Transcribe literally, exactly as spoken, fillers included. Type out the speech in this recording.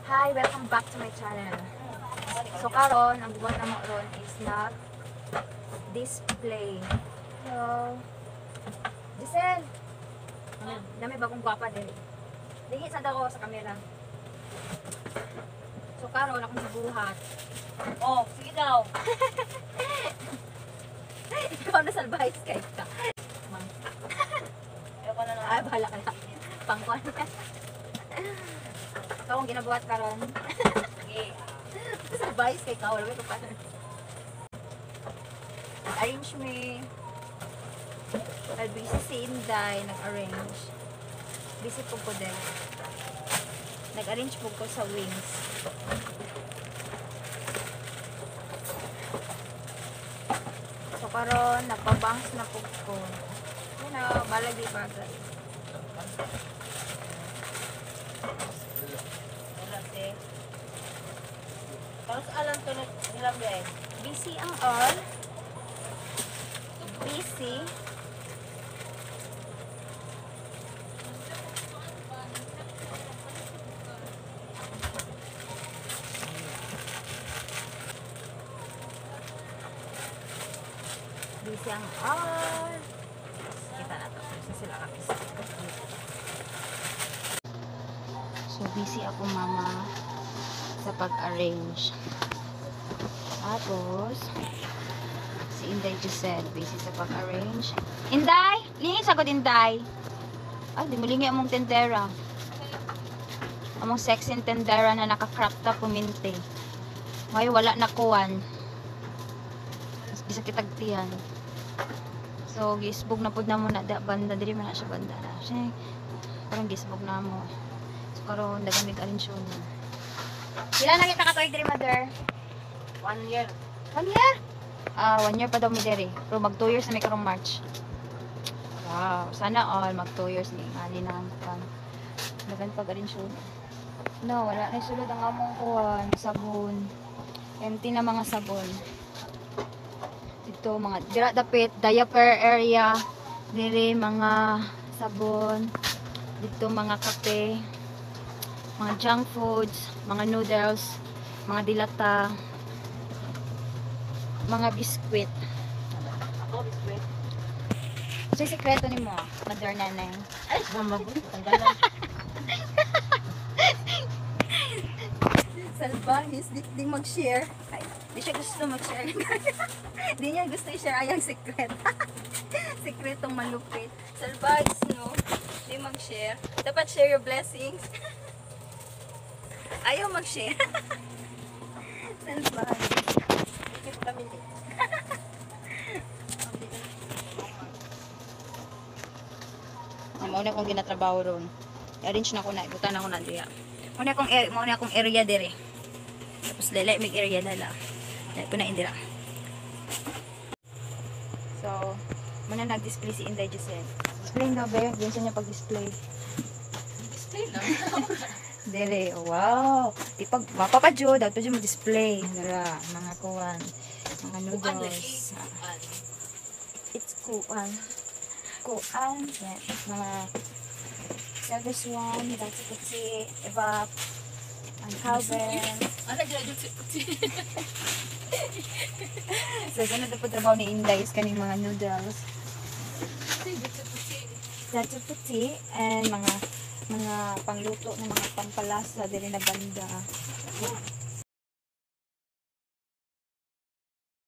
Hi, welcome back to my channel. So karon ang buwan na mo ron is not display. Hello. Giselle. Ano, dami bagong gwapa din. Dingit sa daw sa camera. So karon akong gibuhat. Oh, sige daw. Ikaw na salbahay kay ka. Mang. Ayoko na lang. Ay, bahala ka na. Pangkon. So akong ginabuhat karon. Sige. Salbahay kay ka. Wala ko pa. Arrange me. Well, busy si Inday, nag-arrange. Busy po ko din. Nag-arrange po ko sa wings. So, karon nagpa-banks na po ko. Yun na, balagi bagay. Wala si. Tapos alam ko na nilang guys. Busy ang all. Busy. Busy ang all. Kita na to. Busy sila kami. So, busy ako mama sa pag-arrange. Tapos, si Inday Giselle, busy sa pag-arrange. Inday! Lingi sagot, Inday! Ay, di mo lingi among tendera. Among sexy tendera na naka-crop top puminti. Ngayon, wala na kuwan. Mas bisa kitagtiyan. So, gisbog na po na muna. Da, banda, dili man na siya banda na. Siya, parang gisbog na mo. So, karoon, dagamig arensyon. Ilan na kita katuig, diri, mother? One year. One year? Ah, one year pa daw mi diri. Pero mag two years na may karong March. Wow, sana all mag two years ni ani na ang kan. Dagan pag-arensyon. No, wala na sulod ang among kuwan, sabon. Empty na mga sabon. Dito mga dira dapit diaper area. Diri mga sabon. Dito mga kape. Mga junk foods, mga noodles, mga dilata, mga biskwit. Ako, biskwit. So, yung sekreto ni mo, mother nanay. Ay, mamabuti. Tanggalan. Salbahis, di, di mag-share. Ay, di siya gusto mag-share. Di niya gusto i-share ayang sekret. Sekretong malupit. Salbahis, no? Di mag-share. Dapat share your blessings. Ayaw mag-share. Salbahis. Bukit kami. Ang mauna kong ginatrabaho ron. I-arrange na ko na. Ibutan na ko na diya. Mauna akong, er mauna akong area dire. Tapos lala, may area lala. Lala ko na indira. So, muna nag-display si Inday Giselle. Display na ba? Diyan siya niya pag-display. Display lang. Dire, wow. Di pag, mapapadyo, dapat dyan mo-display. Nara, mga kuwan. Mga noodles. Bukan. It's kuwan. Kuwan. Yan. Mga service one, that's puti, evap, ang Calvin. Ano dyan yung puti? So, ganun na po trabaho ni Inday is kaning mga noodles. That's puti. And mga mga pangluto ng mga pampalasa din na banda.